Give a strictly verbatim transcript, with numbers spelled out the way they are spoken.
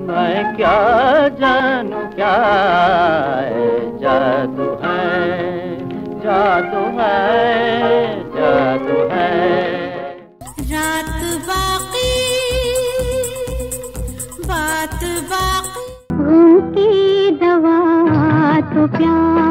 मैं क्या जानू क्या है, जादू है, जादू है, जादू है। रात बाकी बात बाकी, घूम की दवा तो प्यार